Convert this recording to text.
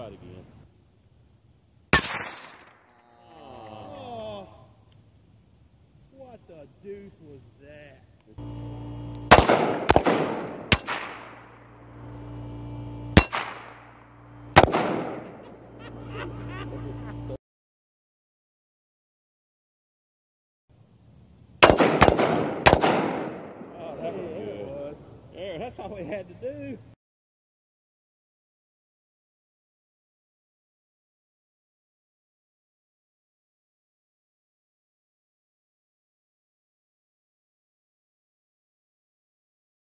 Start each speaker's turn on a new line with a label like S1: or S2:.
S1: shot again.
S2: Oh, what the deuce was that?
S1: Oh, that was good.
S2: There, that's all we had to do.